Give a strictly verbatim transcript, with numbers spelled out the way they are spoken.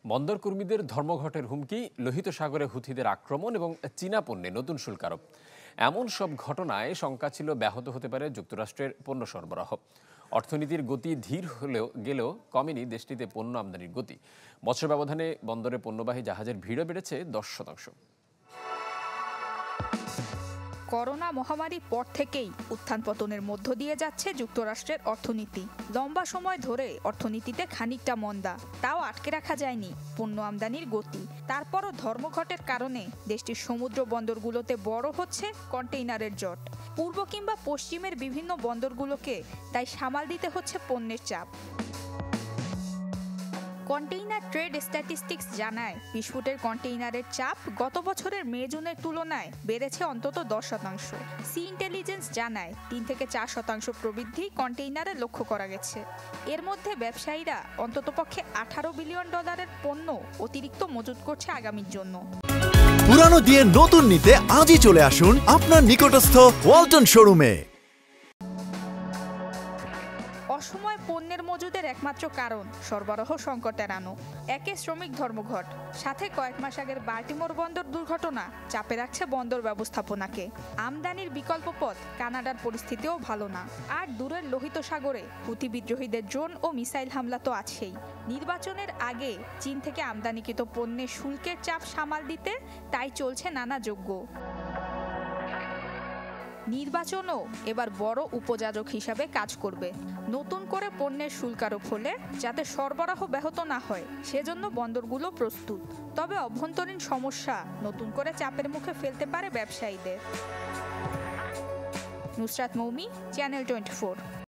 বন্দর কর্মীদের ধর্মঘটের হুমকি, লোহিত সাগরে হুথিদের আক্রমণ এবং চীনা পণ্যে নতুন শুল্ক আরোপ। এমন সব ঘটনায় শঙ্কা ছিল ব্যাহত হতে পারে যুক্তরাষ্ট্রের পণ্য সরবরাহ। অর্থনীতির গতি ধীর হলেও গেলেও কমেনি দেশটিতে পণ্য আমদানির গতি। বছর ব্যবধানে বন্দরে পণ্যবাহী জাহাজের ভিড়ও বেড়েছে দশ শতাংশ। করোনা মহামারীর পর থেকেই উত্থান পতনের মধ্য দিয়ে যাচ্ছে যুক্তরাষ্ট্রের অর্থনীতি। লম্বা সময় ধরে অর্থনীতিতে খানিকটা মন্দা, তাও আটকে রাখা যায়নি পণ্য আমদানির গতি। তারপরও ধর্মঘটের কারণে দেশটির সমুদ্র বন্দরগুলোতে বড় হচ্ছে কন্টেইনারের জট। পূর্ব কিংবা পশ্চিমের বিভিন্ন বন্দরগুলোকে তাই সামাল দিতে হচ্ছে পণ্যের চাপ। কন্টেইনার ট্রেড স্ট্যাটিস্টিক্স জানায়, বিশ ফুটের কন্টেইনারের চাপ গত বছরের মে জুনের তুলনায় বেড়েছে অন্তত দশ শতাংশ। সি ইন্টেলিজেন্স জানায়, তিন থেকে চার শতাংশ প্রবৃদ্ধি কন্টেইনারে লক্ষ্য করা গেছে। এর মধ্যে ব্যবসায়ীরা অন্ততপক্ষে আঠারো বিলিয়ন ডলারের পণ্য অতিরিক্ত মজুত করছে আগামীর জন্য। পুরানো দিয়ে নতুন নিতে আজই চলে আসুন আপনার নিকটস্থ ওয়ালটন শোরুমে। অসময় পণ্যের মজুদের একমাত্র কারণ সরবরাহ সংকট এড়ানো। একে শ্রমিক ধর্মঘট, সাথে কয়েক মাস আগের বাল্টিমোর বন্দর দুর্ঘটনা চাপে রাখছে বন্দর ব্যবস্থাপনাকে। আমদানির বিকল্প পথ কানাডার পরিস্থিতিও ভালো না। আর দূরের লোহিত সাগরে হুথি বিদ্রোহীদের ড্রোন ও মিসাইল হামলা তো আছেই। নির্বাচনের আগে চীন থেকে আমদানিকৃত পণ্যের শুল্কের চাপ সামাল দিতে তাই চলছে নানা যজ্ঞ। নির্বাচনও এবার বড় উপযাজক হিসাবে কাজ করবে। নতুন করে পণ্যের শুল্ক আরোপ হলে যাতে সরবরাহ ব্যাহত না হয় সেজন্য বন্দরগুলো প্রস্তুত। তবে অভ্যন্তরীণ সমস্যা নতুন করে চাপের মুখে ফেলতে পারে ব্যবসায়ীদের। Nusrat Moumi, channel twenty four.